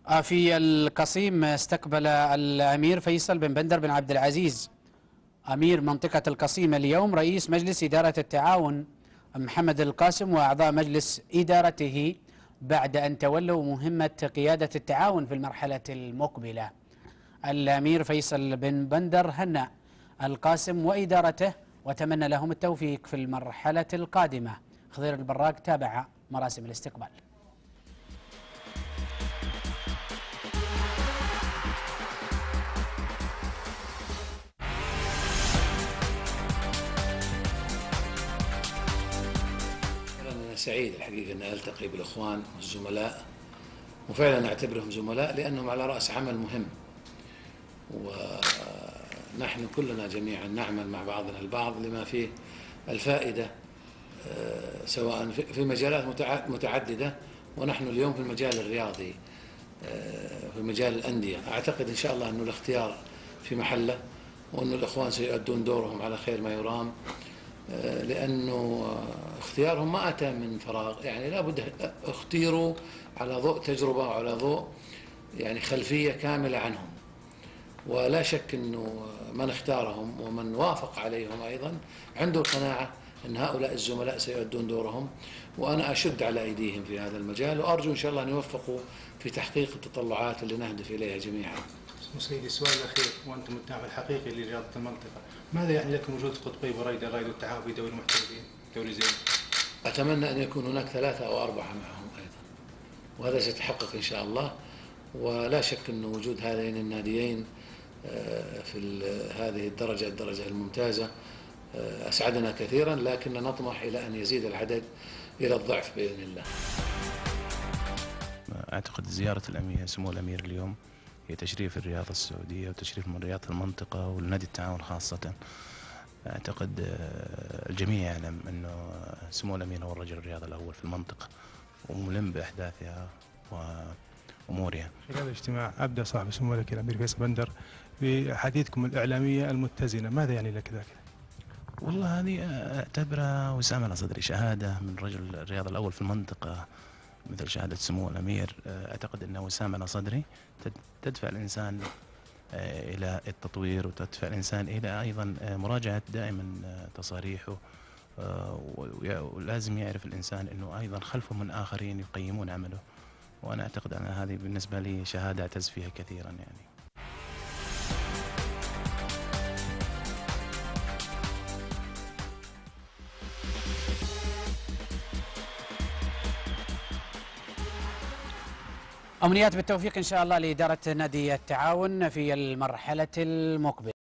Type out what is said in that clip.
في القصيم استقبل الأمير فيصل بن بندر بن عبد العزيز أمير منطقة القصيم اليوم رئيس مجلس إدارة التعاون محمد القاسم وأعضاء مجلس إدارته بعد أن تولوا مهمة قيادة التعاون في المرحلة المقبلة. الأمير فيصل بن بندر هنأ القاسم وإدارته وتمنى لهم التوفيق في المرحلة القادمة. خضير البراق تابع مراسم الاستقبال. أنا سعيد الحقيقة أن ألتقي بالإخوان والزملاء، وفعلا أعتبرهم زملاء لأنهم على رأس عمل مهم، ونحن كلنا جميعا نعمل مع بعضنا البعض لما فيه الفائدة، سواء في مجالات متعددة، ونحن اليوم في المجال الرياضي في مجال الأندية. أعتقد إن شاء الله أنه الاختيار في محله، وأن الإخوان سيؤدون دورهم على خير ما يرام، لأنه اختيارهم ما أتى من فراغ، يعني لابد اختيروا على ضوء تجربة وعلى ضوء يعني خلفية كاملة عنهم، ولا شك أنه من اختارهم ومن وافق عليهم أيضا عنده القناعة أن هؤلاء الزملاء سيؤدون دورهم، وأنا أشد على أيديهم في هذا المجال، وأرجو إن شاء الله أن يوفقوا في تحقيق التطلعات اللي نهدف إليها جميعا. سيدي السؤال الأخير، وأنتم الداعم الحقيقي لرياضة المنطقة، ماذا يعني لكم وجود قطبي وريد الرائد والتعاون في دوري المحترفين دوري زين؟ أتمنى أن يكون هناك 3 أو 4 معهم أيضا، وهذا سيتحقق إن شاء الله، ولا شك أن وجود هذين الناديين في هذه الدرجة الممتازة أسعدنا كثيرا، لكن نطمح إلى أن يزيد العدد إلى الضعف بإذن الله. أعتقد زيارة الأمير سمو الأمير اليوم هي تشريف الرياضة السعودية وتشريف من رياضة المنطقة والنادي التعاون خاصة. أعتقد الجميع يعلم أنه سمو الأمير هو الرجل الرياضي الأول في المنطقة وملم بأحداثها وأمورها. خلال الاجتماع أبدأ صاحب سمو الأمير فيصل بندر بحديثكم الإعلامية المتزنة، ماذا يعني لك ذاك؟ والله هذه أعتبرها وسام على صدري، شهادة من رجل الرياضة الأول في المنطقة مثل شهادة سمو الأمير. أعتقد أنه وسام على صدري تدفع الإنسان إلى التطوير، وتدفع الإنسان إلى أيضا مراجعة دائما تصاريحه، ولازم يعرف الإنسان أنه أيضا خلفه من آخرين يقيمون عمله، وأنا أعتقد أن هذه بالنسبة لي شهادة أعتز فيها كثيرا يعني. أمنيات بالتوفيق إن شاء الله لإدارة نادي التعاون في المرحلة المقبلة.